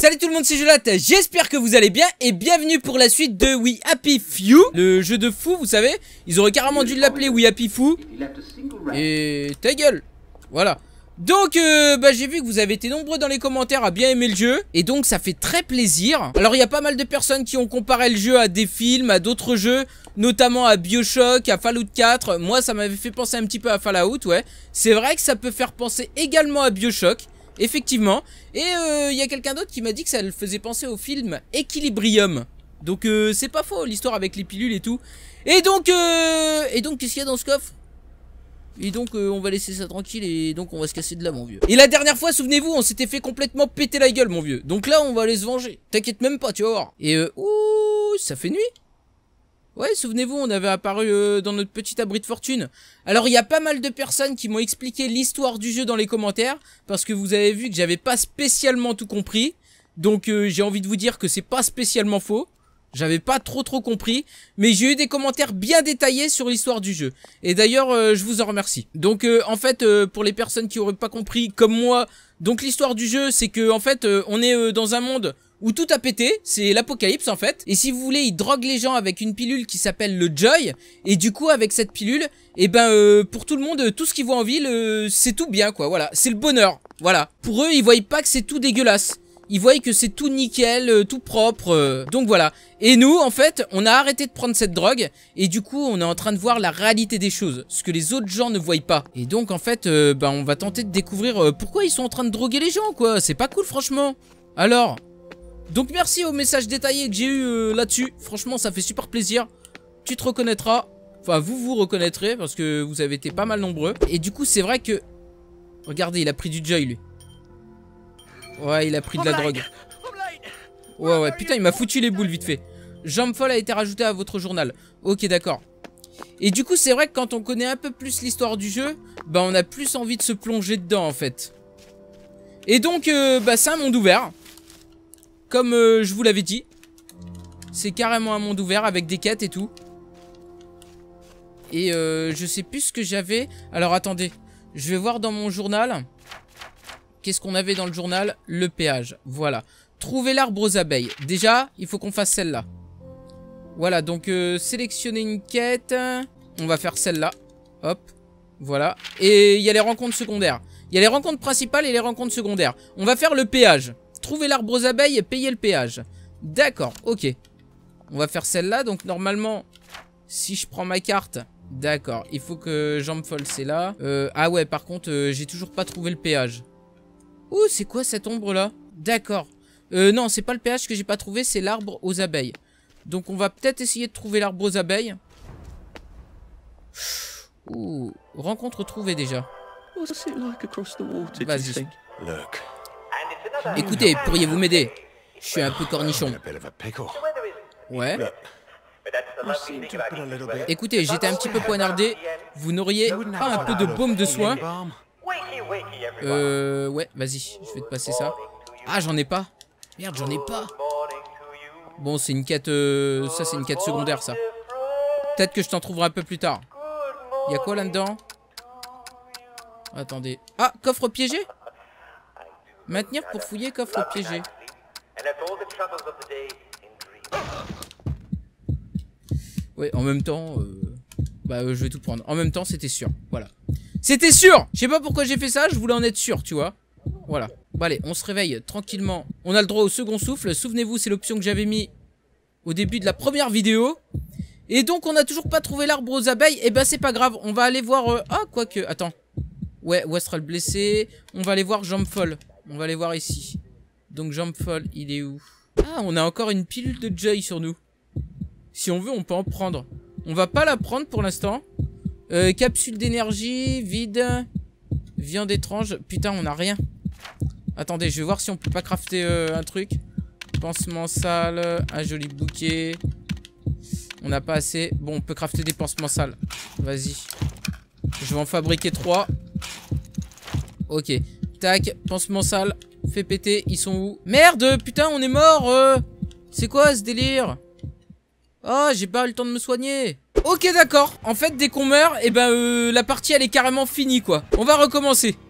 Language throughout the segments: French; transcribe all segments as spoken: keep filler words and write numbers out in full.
Salut tout le monde, c'est Jolat, j'espère que vous allez bien et bienvenue pour la suite de We Happy Few, le jeu de fou, vous savez. Ils auraient carrément dû l'appeler We Happy Fou. Et ta gueule. Voilà. Donc euh, bah, j'ai vu que vous avez été nombreux dans les commentaires à bien aimer le jeu. Et donc ça fait très plaisir. Alors il y a pas mal de personnes qui ont comparé le jeu à des films, à d'autres jeux, notamment à BioShock, à Fallout quatre. Moi ça m'avait fait penser un petit peu à Fallout, ouais. C'est vrai que ça peut faire penser également à BioShock, effectivement. Et il euh, y a quelqu'un d'autre qui m'a dit que ça le faisait penser au film Equilibrium. Donc euh, c'est pas faux, l'histoire avec les pilules et tout. Et donc euh, Et donc qu'est-ce qu'il y a dans ce coffre? Et donc euh, on va laisser ça tranquille et donc on va se casser de là, mon vieux. Et la dernière fois, souvenez-vous, on s'était fait complètement péter la gueule, mon vieux. Donc là on va aller se venger, t'inquiète même pas, tu vas voir. Et euh, ouh, ça fait nuit. Ouais, souvenez-vous, on avait apparu euh, dans notre petit abri de fortune. Alors il y a pas mal de personnes qui m'ont expliqué l'histoire du jeu dans les commentaires, parce que vous avez vu que j'avais pas spécialement tout compris. Donc euh, j'ai envie de vous dire que c'est pas spécialement faux. J'avais pas trop trop compris, mais j'ai eu des commentaires bien détaillés sur l'histoire du jeu. Et d'ailleurs, euh, je vous en remercie. Donc euh, en fait, euh, pour les personnes qui auraient pas compris, comme moi, donc l'histoire du jeu, c'est que en fait, euh, on est euh, dans un monde où tout a pété, c'est l'apocalypse en fait. Et si vous voulez, ils droguent les gens avec une pilule qui s'appelle le Joy. Et du coup, avec cette pilule, et ben euh, pour tout le monde, tout ce qu'ils voient en ville, euh, c'est tout bien quoi, voilà. C'est le bonheur, voilà. Pour eux, ils voient pas que c'est tout dégueulasse. Ils voient que c'est tout nickel, euh, tout propre, euh, donc voilà. Et nous, en fait, on a arrêté de prendre cette drogue, et du coup, on est en train de voir la réalité des choses, ce que les autres gens ne voient pas. Et donc, en fait, euh, bah, on va tenter de découvrir euh, pourquoi ils sont en train de droguer les gens, quoi. C'est pas cool, franchement. Alors, donc merci aux messages détaillés que j'ai eu euh, là-dessus. Franchement, ça fait super plaisir. Tu te reconnaîtras. Enfin, vous vous reconnaîtrez, parce que vous avez été pas mal nombreux. Et du coup, c'est vrai que... Regardez, il a pris du Joy, lui. Ouais, il a pris de la drogue. Ouais, ouais, putain, il m'a foutu les boules vite fait. Jambe folle a été rajoutée à votre journal. Ok, d'accord. Et du coup, c'est vrai que quand on connaît un peu plus l'histoire du jeu, bah, on a plus envie de se plonger dedans, en fait. Et donc, euh, bah, c'est un monde ouvert. Comme euh, je vous l'avais dit. C'est carrément un monde ouvert avec des quêtes et tout. Et euh, je sais plus ce que j'avais. Alors, attendez. Je vais voir dans mon journal... Qu'est-ce qu'on avait dans le journal? Le péage, voilà. Trouver l'arbre aux abeilles. Déjà, il faut qu'on fasse celle-là. Voilà, donc euh, sélectionner une quête. On va faire celle-là. Hop, voilà. Et il y a les rencontres secondaires. Il y a les rencontres principales et les rencontres secondaires. On va faire le péage. Trouver l'arbre aux abeilles et payer le péage. D'accord, ok. On va faire celle-là, donc normalement, si je prends ma carte... D'accord, il faut que jambe folle, c'est là. Euh, ah ouais, par contre, euh, j'ai toujours pas trouvé le péage. Ouh, c'est quoi cette ombre là? D'accord. Euh, non, c'est pas le péage que j'ai pas trouvé, c'est l'arbre aux abeilles. Donc on va peut-être essayer de trouver l'arbre aux abeilles. Ouh, rencontre trouvée déjà. Vas-y. Écoutez, pourriez-vous m'aider? Je suis un peu cornichon. Ouais. Écoutez, j'étais un petit peu poignardé. Vous n'auriez pas un peu de baume de soin? Euh... Ouais, vas-y, je vais te passer ça. Ah, j'en ai pas. Merde, j'en ai pas. Bon, c'est une quête... Euh, ça, c'est une quête secondaire, ça. Peut-être que je t'en trouverai un peu plus tard. Y'a quoi là-dedans? Attendez. Ah, coffre piégé? Maintenir pour fouiller coffre piégé. Ouais, en même temps... Euh... Bah, euh, je vais tout prendre. En même temps, c'était sûr. Voilà. C'était sûr! Je sais pas pourquoi j'ai fait ça, je voulais en être sûr, tu vois. Voilà. Bon allez, on se réveille tranquillement. On a le droit au second souffle. Souvenez-vous, c'est l'option que j'avais mis au début de la première vidéo. Et donc, on n'a toujours pas trouvé l'arbre aux abeilles. Et ben, c'est pas grave. On va aller voir... Euh... Ah, quoique... Attends. Ouais, Westral blessé. On va aller voir jambe folle. On va aller voir ici. Donc, jambe folle, il est où? Ah, on a encore une pilule de Joy sur nous. Si on veut, on peut en prendre. On va pas la prendre pour l'instant. Euh, capsule d'énergie, vide. Viande étrange. Putain, on a rien. Attendez, je vais voir si on peut pas crafter euh, un truc. Pansement sale. Un joli bouquet. On n'a pas assez. Bon, on peut crafter des pansements sales. Vas-y. Je vais en fabriquer trois. Ok. Tac. Pansement sale. Fais péter. Ils sont où? Merde, putain, on est mort. Euh. C'est quoi ce délire? Oh, j'ai pas eu le temps de me soigner. Ok, d'accord. En fait, dès qu'on meurt, et eh ben euh, la partie elle est carrément finie quoi. On va recommencer.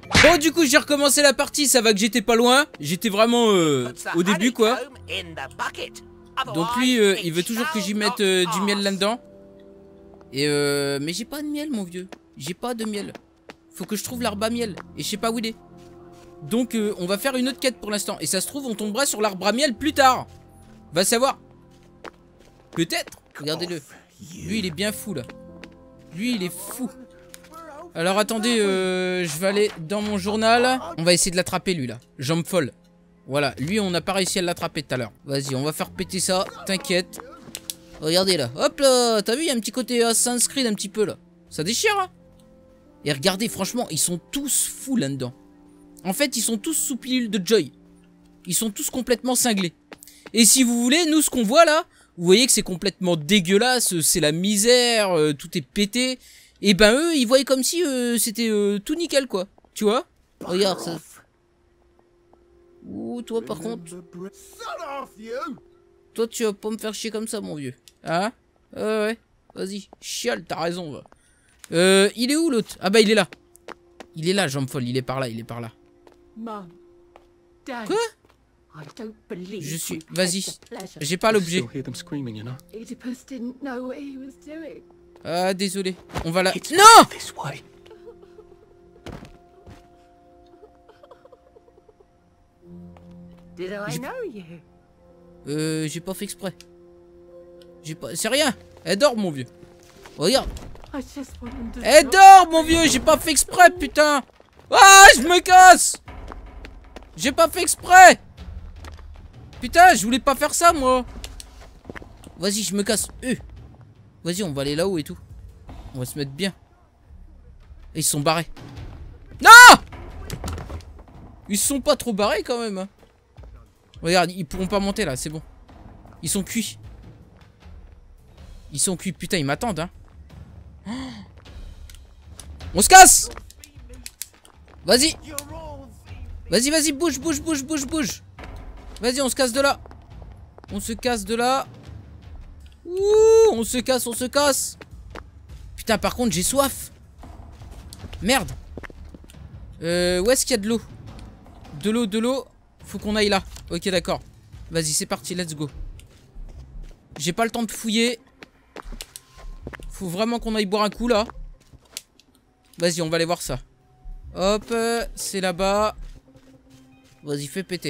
Bon, du coup, j'ai recommencé la partie. Ça va que j'étais pas loin. J'étais vraiment euh, au début, quoi. Donc lui, euh, il veut toujours que j'y mette euh, du miel là-dedans. Et euh, mais j'ai pas de miel, mon vieux. J'ai pas de miel. Faut que je trouve l'arbre à miel. Et je sais pas où il est. Donc, euh, on va faire une autre quête pour l'instant. Et ça se trouve, on tombera sur l'arbre à miel plus tard. Va savoir. Peut-être. Regardez-le. Lui, il est bien fou, là. Lui, il est fou. Alors, attendez. Euh, je vais aller dans mon journal. On va essayer de l'attraper, lui, là. Jambe folle. Voilà. Lui, on n'a pas réussi à l'attraper tout à l'heure. Vas-y, on va faire péter ça. T'inquiète. Regardez, là. Hop, là. T'as vu, il y a un petit côté Assassin's Creed, un petit peu, là. Ça déchire, hein. Et regardez, franchement, ils sont tous fous, là-dedans. En fait, ils sont tous sous pilule de Joy. Ils sont tous complètement cinglés. Et si vous voulez, nous, ce qu'on voit là, vous voyez que c'est complètement dégueulasse, c'est la misère, euh, tout est pété. Et ben eux, ils voyaient comme si euh, c'était euh, tout nickel, quoi. Tu vois? Regarde ça. Ouh, toi par contre. Toi, tu vas pas me faire chier comme ça, mon vieux. Hein? Euh, ouais. Vas-y, chiale, t'as raison, va. Euh, il est où l'autre? Ah bah il est là. Il est là, jambe folle, il est par là, il est par là. Quoi? Je suis... Vas-y. J'ai pas l'objet. Ah, désolé. On va la... Non! Euh, j'ai pas fait exprès. J'ai pas... C'est rien. Elle dort, mon vieux. Regarde. Elle dort, mon vieux. J'ai pas fait exprès, putain. Ah, je me casse. J'ai pas fait exprès. Putain, je voulais pas faire ça, moi. Vas-y, je me casse. Euh. Vas-y, on va aller là-haut et tout. On va se mettre bien. Et ils se sont barrés. Non! Ils se sont pas trop barrés, quand même. Hein. Regarde, ils pourront pas monter, là. C'est bon. Ils sont cuits. Ils sont cuits. Putain, ils m'attendent, hein. Oh. On se casse! Vas-y. Vas-y, vas-y, bouge, bouge, bouge, bouge, bouge. Vas-y, on se casse de là. On se casse de là. Ouh, on se casse, on se casse. Putain, par contre, j'ai soif. Merde. Euh, où est-ce qu'il y a de l'eau? De l'eau, de l'eau. Faut qu'on aille là. Ok, d'accord. Vas-y, c'est parti, let's go. J'ai pas le temps de fouiller. Faut vraiment qu'on aille boire un coup, là. Vas-y, on va aller voir ça. Hop, euh, c'est là-bas. Vas-y, fais péter.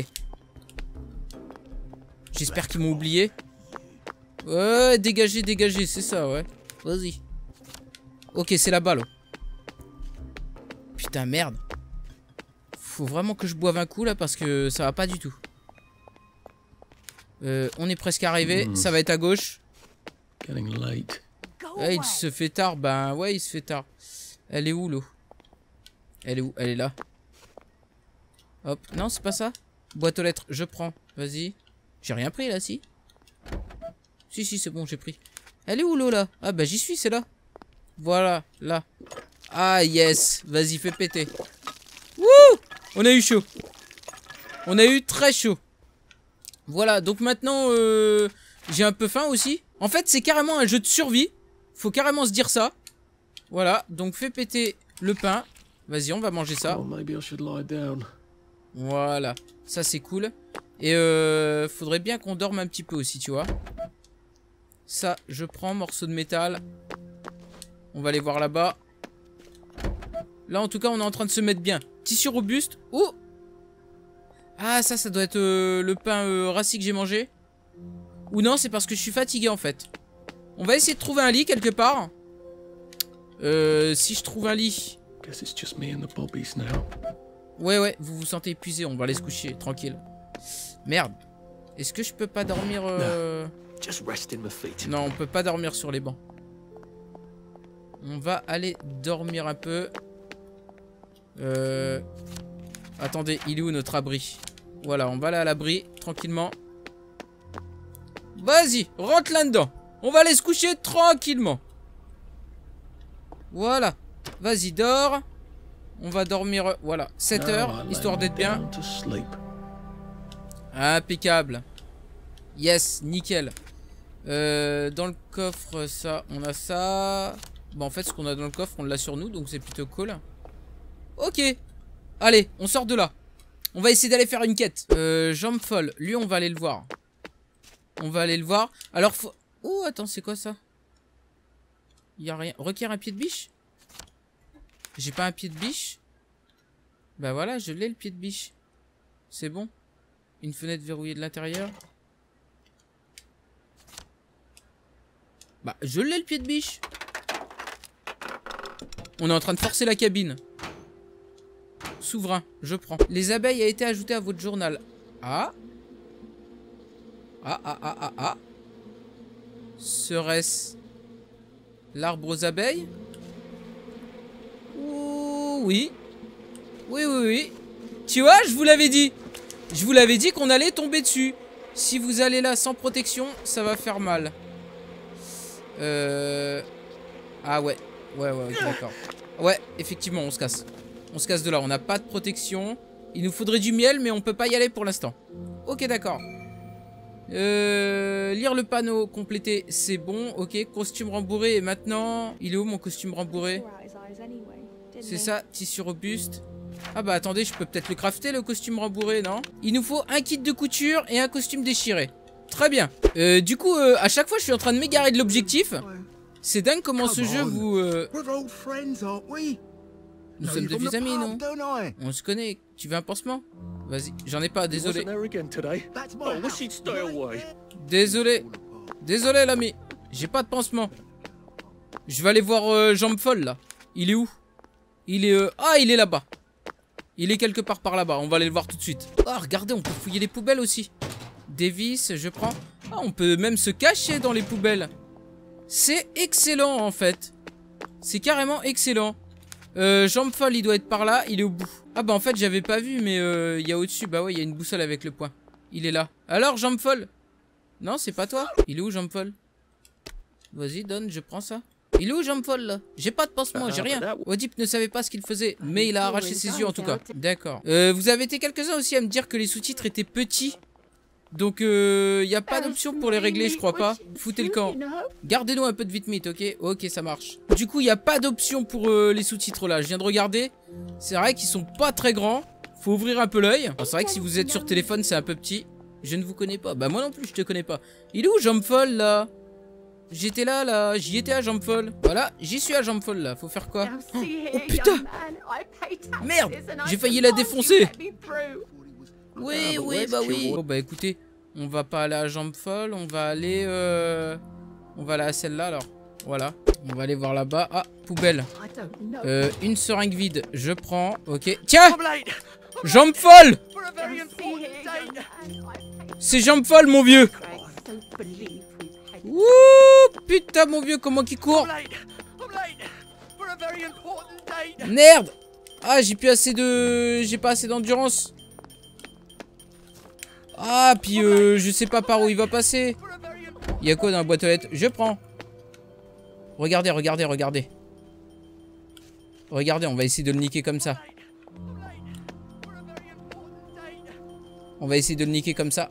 J'espère qu'ils m'ont oublié. Ouais, dégagez, dégagez, c'est ça, ouais. Vas-y. Ok, c'est là-bas, là. Putain, merde. Faut vraiment que je boive un coup, là, parce que ça va pas du tout. Euh, on est presque arrivé. Mmh. Ça va être à gauche. Ouais, il se fait tard. Ben, ouais, il se fait tard. Elle est où, l'eau? Elle est où? Elle est là. Hop. Non, c'est pas ça. Boîte aux lettres, je prends. Vas-y. J'ai rien pris, là, si? Si, si, c'est bon, j'ai pris. Elle est où, l'eau, là? Ah, bah, j'y suis, c'est là. Voilà, là. Ah, yes. Vas-y, fais péter. Wouh! On a eu chaud. On a eu très chaud. Voilà, donc maintenant, euh, j'ai un peu faim aussi. En fait, c'est carrément un jeu de survie. Faut carrément se dire ça. Voilà, donc fais péter le pain. Vas-y, on va manger ça. Voilà, ça c'est cool. Et euh, faudrait bien qu'on dorme un petit peu aussi, tu vois. Ça, je prends, morceau de métal. On va aller voir là-bas. Là, en tout cas, on est en train de se mettre bien. Tissu robuste. Oh! Ah, ça, ça doit être euh, le pain euh, rassis que j'ai mangé. Ou non, c'est parce que je suis fatigué, en fait. On va essayer de trouver un lit quelque part. Euh, si je trouve un lit... Ouais, ouais, vous vous sentez épuisé. On va aller se coucher, tranquille. Merde. Est-ce que je peux pas dormir... Euh... Non, on peut pas dormir sur les bancs. On va aller dormir un peu. Euh... Attendez, il est où notre abri? Voilà, on va aller à l'abri, tranquillement. Vas-y, rentre là-dedans. On va aller se coucher tranquillement. Voilà. Vas-y, dors. On va dormir, voilà, sept heures, histoire d'être bien. Impeccable. Yes, nickel. Euh, dans le coffre, ça, on a ça. Bon, en fait, ce qu'on a dans le coffre, on l'a sur nous, donc c'est plutôt cool. Ok. Allez, on sort de là. On va essayer d'aller faire une quête. Euh, jambe folle. Lui, on va aller le voir. On va aller le voir. Alors, faut... Oh, attends, c'est quoi ça? Il y a rien. Requiert un pied de biche? J'ai pas un pied de biche? Bah voilà, je l'ai le pied de biche. C'est bon. Une fenêtre verrouillée de l'intérieur. Bah, je l'ai le pied de biche. On est en train de forcer la cabine. Souverain, je prends. Les abeilles a été ajoutées à votre journal. Ah. Ah, ah, ah, ah, ah. Serait-ce l'arbre aux abeilles? Ouh, oui. Oui, oui, oui. Tu vois, je vous l'avais dit. Je vous l'avais dit qu'on allait tomber dessus. Si vous allez là sans protection, ça va faire mal. Euh... Ah ouais. Ouais, ouais, ok, d'accord. Ouais, effectivement, on se casse. On se casse de là, on n'a pas de protection. Il nous faudrait du miel, mais on peut pas y aller pour l'instant. Ok, d'accord. Euh, lire le panneau, compléter, c'est bon. Ok, costume rembourré. Et maintenant, il est où mon costume rembourré? C'est ça, tissu robuste. Ah bah attendez, je peux peut-être le crafter, le costume rembourré, non? Il nous faut un kit de couture et un costume déchiré. Très bien. Euh, du coup, euh, à chaque fois, je suis en train de m'égarer de l'objectif. C'est dingue comment ce jeu vous... Euh... Nous sommes de vieux amis, non? On se connaît. Tu veux un pansement? Vas-y, j'en ai pas, désolé. Désolé. Désolé, l'ami. J'ai pas de pansement. Je vais aller voir euh, Jambe Folle, là. Il est où? Il est... Euh... Ah, il est là-bas. Il est quelque part par là-bas. On va aller le voir tout de suite. Ah, regardez, on peut fouiller les poubelles aussi. Davis, je prends. Ah, on peut même se cacher dans les poubelles. C'est excellent, en fait. C'est carrément excellent. Euh, Jambe Folle, il doit être par là. Il est au bout. Ah bah en fait, j'avais pas vu, mais euh, il y a au-dessus. Bah ouais, il y a une boussole avec le point. Il est là. Alors, Jambe Folle? Non, c'est pas toi. Il est où, Jambe Folle? Vas-y, donne, je prends ça. Il est où, Jambe Folle, là? J'ai pas de pansement, j'ai rien. Oedipe ne savait pas ce qu'il faisait, mais il a arraché ses yeux, en tout cas. D'accord. Euh, vous avez été quelques-uns aussi à me dire que les sous-titres étaient petits. Donc, il euh, n'y a pas d'option pour les régler, je crois pas. Foutez le camp. Gardez-nous un peu de vite-mythe, ok? Ok, ça marche. Du coup, il n'y a pas d'option pour euh, les sous-titres là. Je viens de regarder. C'est vrai qu'ils sont pas très grands. Faut ouvrir un peu l'œil. C'est vrai que si vous êtes sur téléphone, c'est un peu petit. Je ne vous connais pas. Bah, moi non plus, je te connais pas. Il est où, Jambe Folle, là? J'étais là, là. J'y étais à Jambe Folle. Voilà, j'y suis à Jambe Folle, là. Faut faire quoi? Oh, oh putain! Merde! J'ai failli la défoncer! Oui, oui, bah oui. Bon, bah écoutez, on va pas aller à Jambe Folle, on va aller... Euh... On va aller à celle-là, alors. Voilà. On va aller voir là-bas. Ah, poubelle. Euh, une seringue vide, je prends. Ok. Tiens! Jambe Folle! C'est Jambe Folle, mon vieux! Ouh, putain, mon vieux, comment qu'il court! Merde! Ah, j'ai plus assez de... J'ai pas assez d'endurance. Ah, puis euh, je sais pas par où il va passer. Il y a quoi dans la boîte aux lettres? Je prends. Regardez, regardez, regardez. Regardez, on va essayer de le niquer comme ça. On va essayer de le niquer comme ça.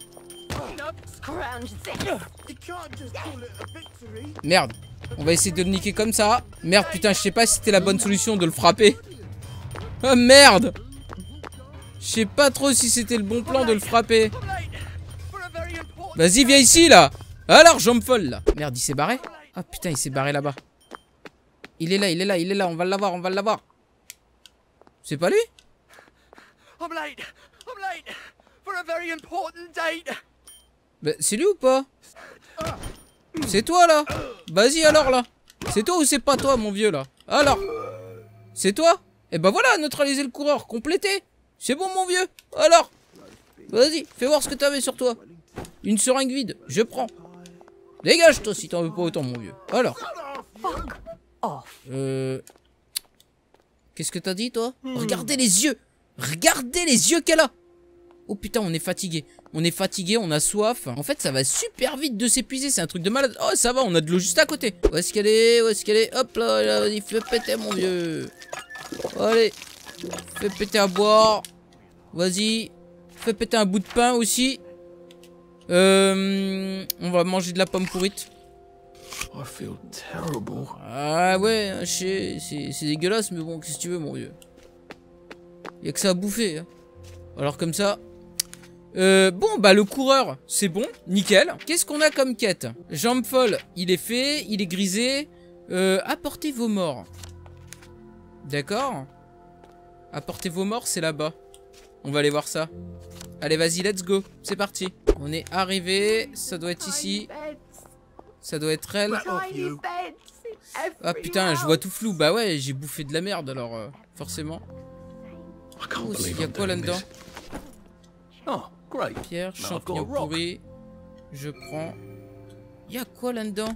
Merde. On va essayer de le niquer comme ça. Merde, putain, je sais pas si c'était la bonne solution de le frapper. Oh merde. Je sais pas trop si c'était le bon plan de le frapper. Vas-y, viens ici, là. Alors, Jambe Folle, là. Merde, il s'est barré. Ah, putain, il s'est barré là-bas. Il est là, il est là, il est là. On va l'avoir, on va l'avoir. C'est pas lui? Bah, c'est lui ou pas? C'est toi, là. Vas-y, alors, là. C'est toi ou c'est pas toi, mon vieux, là? Alors. C'est toi? Et bah voilà, neutraliser le coureur, complété. C'est bon, mon vieux. Alors, vas-y, fais voir ce que t'avais sur toi. Une seringue vide, je prends. Dégage, toi, si t'en veux pas autant, mon vieux. Alors. Euh... Qu'est-ce que t'as dit, toi? Regardez les yeux. Regardez les yeux qu'elle a. Oh putain, on est fatigué. On est fatigué, on a soif. En fait, ça va super vite de s'épuiser. C'est un truc de malade. Oh, ça va, on a de l'eau juste à côté. Où est-ce qu'elle est? Où est-ce qu'elle est? Hop là, là, il fait péter, mon vieux. Allez. Fais péter à boire. Vas-y. Fais péter un bout de pain aussi. Euh, on va manger de la pomme pourrite. Ah ouais, c'est dégueulasse, mais bon, qu'est-ce que tu veux, mon vieux? Y'a que ça à bouffer. Hein. Alors comme ça... Euh, bon, bah le coureur, c'est bon, nickel. Qu'est-ce qu'on a comme quête? Jambe folle, il est fait, il est grisé. Euh, apportez vos morts. D'accord. Apportez vos morts, c'est là-bas. On va aller voir ça. Allez, vas-y, let's go. C'est parti. On est arrivé. Ça doit être ici. Ça doit être elle. Ah putain, je vois tout flou. Bah ouais, j'ai bouffé de la merde alors, euh, forcément. Oh, il y a quoi là-dedans? Pierre, champignon pourri. Je prends. Il y a quoi là-dedans?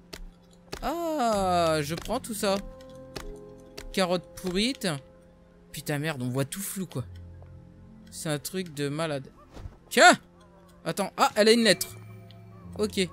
Ah, je prends tout ça. Carotte pourrite. Putain merde, on voit tout flou quoi. C'est un truc de malade. Tiens! Attends, ah, elle a une lettre. Ok.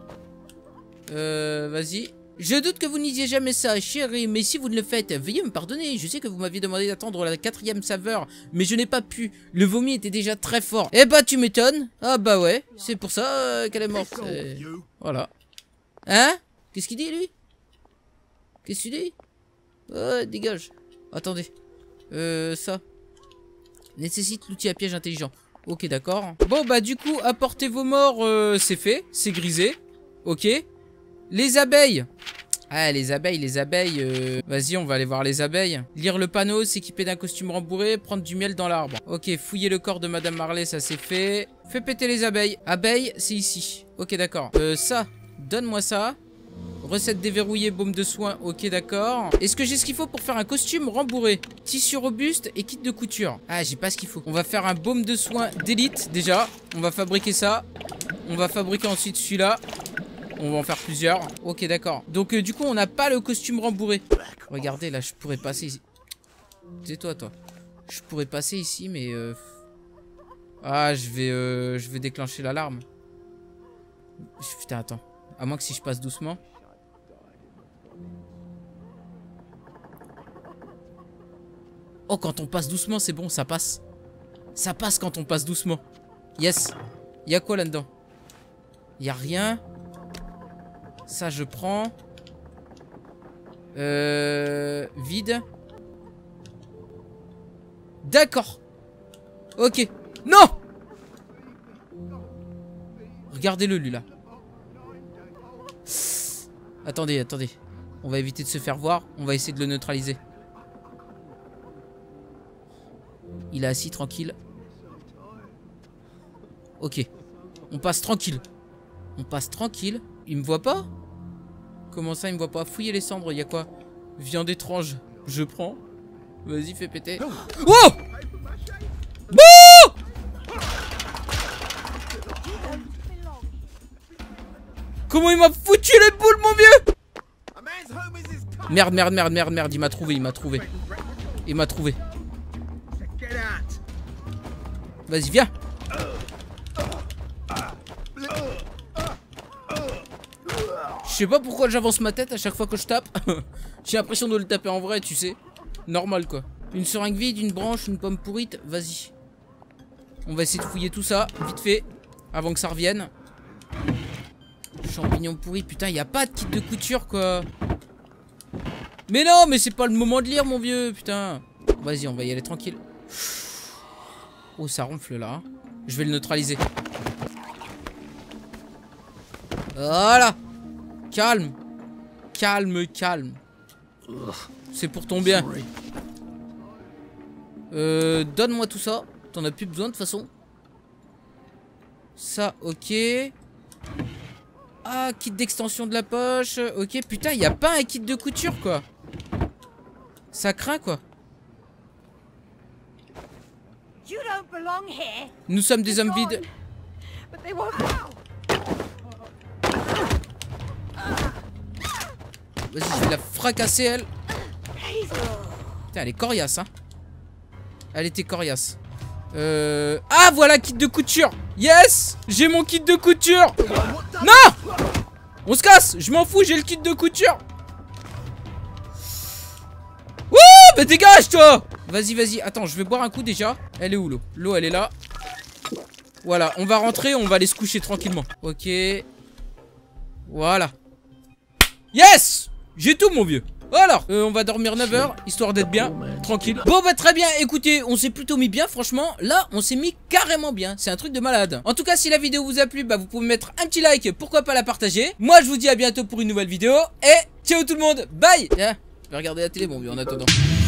Euh, vas-y. Je doute que vous n'isiez jamais ça, chérie, mais si vous ne le faites, veuillez me pardonner. Je sais que vous m'aviez demandé d'attendre la quatrième saveur, mais je n'ai pas pu. Le vomi était déjà très fort. Eh bah, tu m'étonnes. Ah bah ouais, c'est pour ça euh, qu'elle est morte. Euh, voilà. Hein? Qu'est-ce qu'il dit, lui? Qu'est-ce qu'il dit? Oh, dégage. Attendez. Euh, ça. Nécessite l'outil à piège intelligent. Ok, d'accord. Bon, bah, du coup, apportez vos morts, euh, c'est fait. C'est grisé. Ok. Les abeilles. Ah, les abeilles, les abeilles. Euh... Vas-y, on va aller voir les abeilles. Lire le panneau, s'équiper d'un costume rembourré, prendre du miel dans l'arbre. Ok, fouiller le corps de Madame Marley, ça c'est fait. Fais péter les abeilles. Abeilles, c'est ici. Ok, d'accord. Euh, ça, donne-moi ça. Recette déverrouillée, baume de soin. Ok, d'accord. Est-ce que j'ai ce qu'il faut pour faire un costume rembourré? Tissu robuste et kit de couture. Ah, j'ai pas ce qu'il faut. On va faire un baume de soin d'élite, déjà. On va fabriquer ça. On va fabriquer ensuite celui-là. On va en faire plusieurs. Ok, d'accord. Donc, euh, du coup, on n'a pas le costume rembourré. Regardez, là, je pourrais passer ici. Tais-toi, toi. Je pourrais passer ici, mais... Euh... Ah, je vais, euh, je vais déclencher l'alarme. Putain, attends. À moins que si je passe doucement... Oh, quand on passe doucement, c'est bon, ça passe. Ça passe quand on passe doucement. Yes. Il y a quoi là-dedans? Il y a rien. Ça, je prends. Euh... Vide. D'accord. Ok. Non! Regardez-le, lui, là. Attendez, attendez. On va éviter de se faire voir. On va essayer de le neutraliser. Il est assis, tranquille. Ok. On passe tranquille. On passe tranquille. Il me voit pas? Comment ça, il me voit pas? Fouiller les cendres, il y a quoi? Viande étrange. Je prends. Vas-y, fais péter. Oh! Oh! Comment il m'a foutu les boules, mon vieux? Merde, merde, merde, merde, merde. Il m'a trouvé, il m'a trouvé. Il m'a trouvé. Vas-y, viens. Je sais pas pourquoi j'avance ma tête à chaque fois que je tape. J'ai l'impression de le taper en vrai, tu sais. Normal, quoi. Une seringue vide, une branche, une pomme pourrite. Vas-y. On va essayer de fouiller tout ça, vite fait. Avant que ça revienne. Champignons pourris. Putain, il n'y a pas de kit de couture, quoi. Mais non, mais c'est pas le moment de lire, mon vieux. Putain. Vas-y, on va y aller tranquille. Oh, ça ronfle, là. Je vais le neutraliser. Voilà. Calme. Calme, calme. C'est pour ton bien. Euh, donne-moi tout ça. T'en as plus besoin de toute façon. Ça, ok. Ah, kit d'extension de la poche. Ok, putain, il n'y a pas un kit de couture, quoi. Ça craint, quoi. Nous sommes des hommes vides. Vas-y, je vais la fracasser, elle. Putain, elle est coriace, hein. Elle était coriace. Euh... Ah, voilà, kit de couture. Yes. J'ai mon kit de couture. Non. On se casse. Je m'en fous, j'ai le kit de couture. Wouh. Mais dégage, toi. Vas-y, vas-y. Attends, je vais boire un coup déjà. Elle est où, l'eau? L'eau, elle est là. Voilà, on va rentrer, on va aller se coucher tranquillement. Ok. Voilà. Yes. J'ai tout, mon vieux. Alors, euh, on va dormir neuf heures, histoire d'être bien, tranquille. Bon bah très bien, écoutez, on s'est plutôt mis bien, franchement. Là, on s'est mis carrément bien, c'est un truc de malade. En tout cas, si la vidéo vous a plu, bah vous pouvez mettre un petit like, pourquoi pas la partager. Moi, je vous dis à bientôt pour une nouvelle vidéo. Et ciao tout le monde, bye. Tiens, je vais regarder la télé, bon, en attendant.